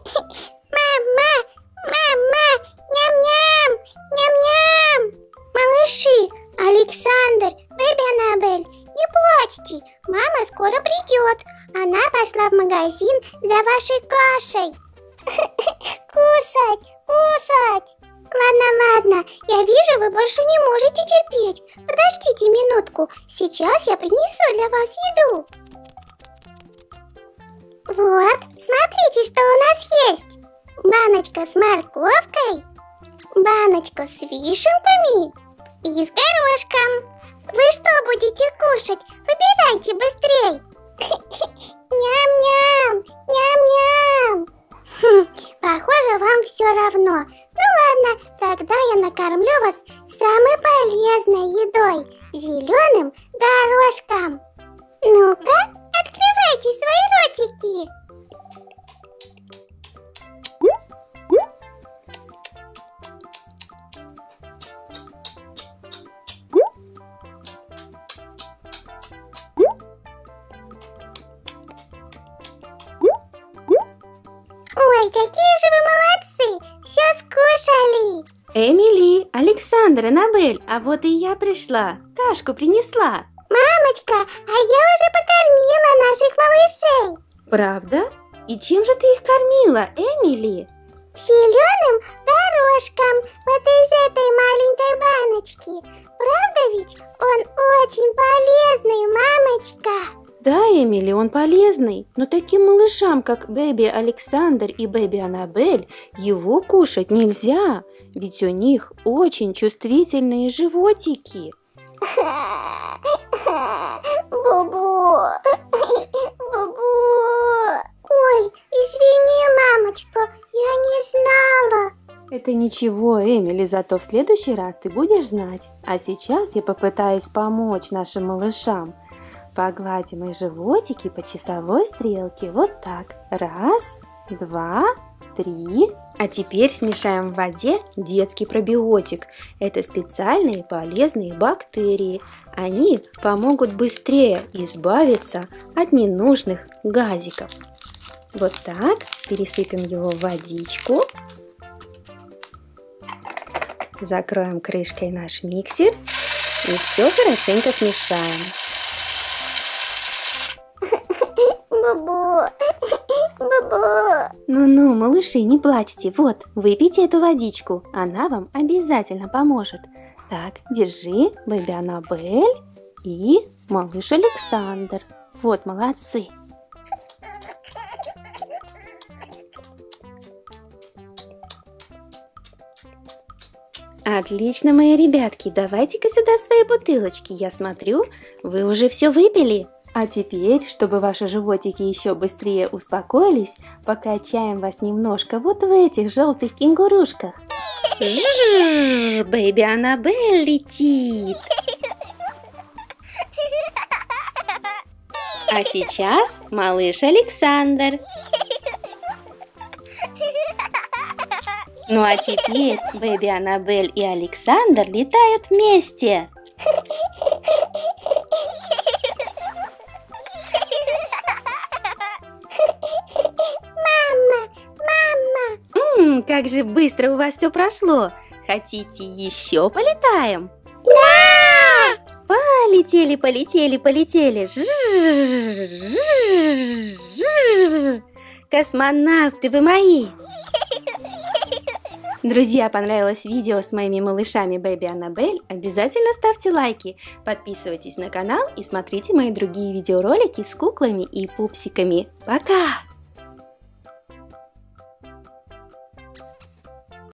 Мама, мама, ням-ням, ням-ням. Малыши, Александр, бэби Аннабель, не плачьте, мама скоро придет. Она пошла в магазин за вашей кашей. Кушать, кушать. Ладно, я вижу, вы больше не можете терпеть. Подождите минутку, сейчас я принесу для вас еду. Вот, смотрите, что у нас есть. Баночка с морковкой, баночка с вишенками и с горошком. Вы что будете кушать? Выбирайте быстрей. Ням-ням, ням-ням. Похоже, вам все равно. Ну ладно, тогда я накормлю вас самой полезной едой – зеленым горошком. Ну-ка, открывайте свои ротики. Ой, какие же вы молодцы! Все скушали! Эмили, Александр, Аннабель, а вот и я пришла. Кашку принесла. Мамочка, а я уже покормила наших малышей. Правда? И чем же ты их кормила, Эмили? Зеленым горошком, вот из этой маленькой баночки. Правда ведь? Он очень полезный, мамочка. Да, Эмили, он полезный, но таким малышам, как бэби Александр и бэби Аннабель, его кушать нельзя, ведь у них очень чувствительные животики. Бубу, бубу. Ой, извини, мамочка, я не знала. Это ничего, Эмили, зато в следующий раз ты будешь знать. А сейчас я попытаюсь помочь нашим малышам. Погладим их животики по часовой стрелке. Вот так. 1, 2, 3. А теперь смешаем в воде детский пробиотик. Это специальные полезные бактерии. Они помогут быстрее избавиться от ненужных газиков. Вот так. Пересыпем его в водичку. Закроем крышкой наш миксер. И все хорошенько смешаем. Бубу, бубу. Ну-ну, малыши, не плачьте. Вот, выпейте эту водичку. Она вам обязательно поможет. Так, держи, бэби Аннабель и малыш Александр. Вот, молодцы. Отлично, мои ребятки. Давайте-ка сюда свои бутылочки. Я смотрю, вы уже все выпили. А теперь, чтобы ваши животики еще быстрее успокоились, покачаем вас немножко вот в этих желтых кенгурушках. Бэби Аннабель летит. А сейчас малыш Александр. Ну а теперь бэби Аннабель и Александр летают вместе. Как же быстро у вас все прошло! Хотите еще полетаем? Да! Полетели, полетели, полетели! Космонавты вы мои! Друзья, понравилось видео с моими малышами бэби Аннабель? Обязательно ставьте лайки, подписывайтесь на канал и смотрите мои другие видеоролики с куклами и пупсиками. Пока!